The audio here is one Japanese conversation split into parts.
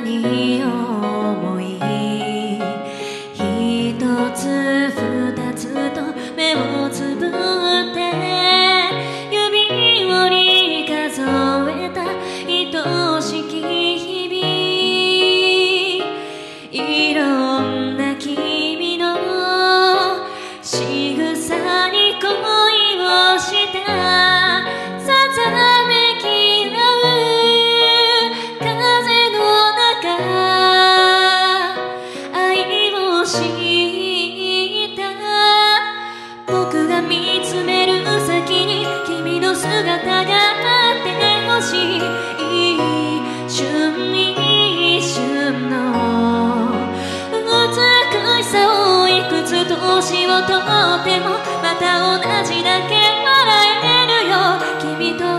に思い、一つ二つと目をつぶって指折り数えた愛しき日々、いろんな君の仕草に恋をしたさざめき合う風の中、愛を知った僕が見つめる先に君の姿があってほしい。一瞬一瞬の美しさをいくつ年をとってもまた同じだけ笑えるよ。君と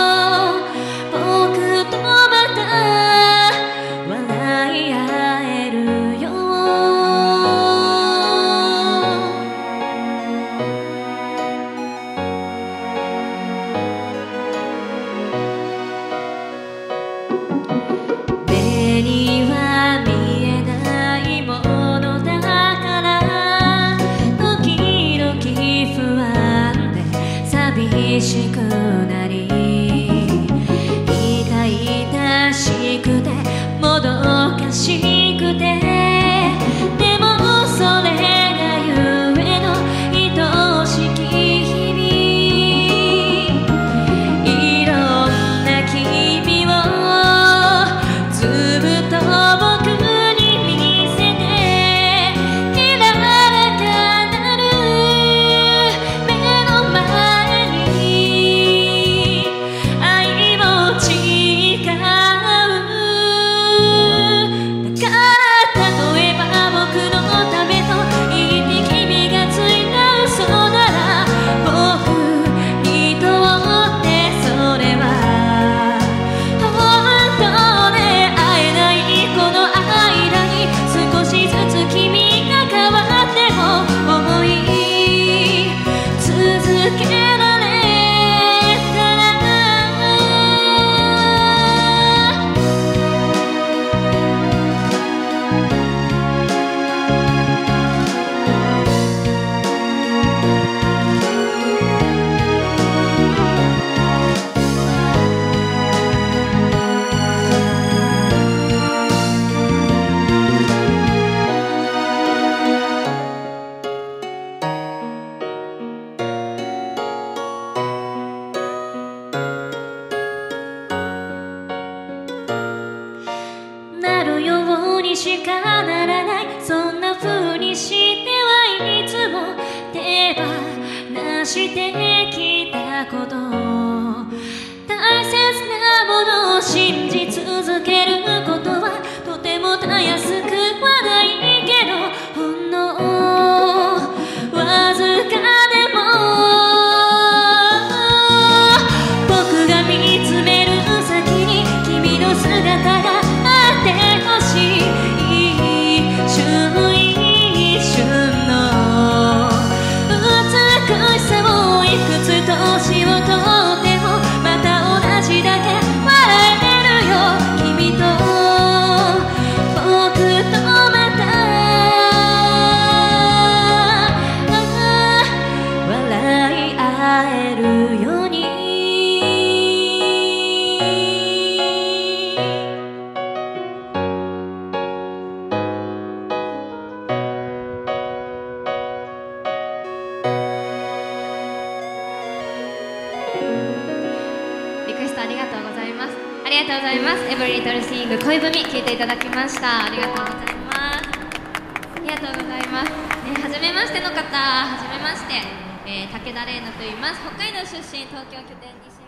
僕とまた笑い合えるよ。目には見えないものだから時々不安で寂しくなり、痛々しくてもどかしくて、でもそれがゆえの愛しき日々、いろんな君をずっと僕に見せて、きららかなる目の前に愛を誓う。だから例えば僕のためと言って君がついた嘘なら、僕にとってそれは本当で会えないこの間に少しずつ君が変わっても思い続けられたら。なるようにしかならない、そんな風にしてはいつも手放してきたこと、大切なものを信じ続けることはとてもたやすくはないけど、ほんのわずかでも僕が見つめる先に君の姿があってほしい。一瞬一瞬の美しさをいくつ年をとってもまた同じだけ笑えるよ。君と僕とまた笑い合えるように。 リクエストありがとうございます。ありがとうございます。エブリリトルシング恋文聴いていただきました。ありがとうございます。ありがとうございます。はじめましての方、はじめまして、武田玲奈と言います。北海道出身、東京拠点に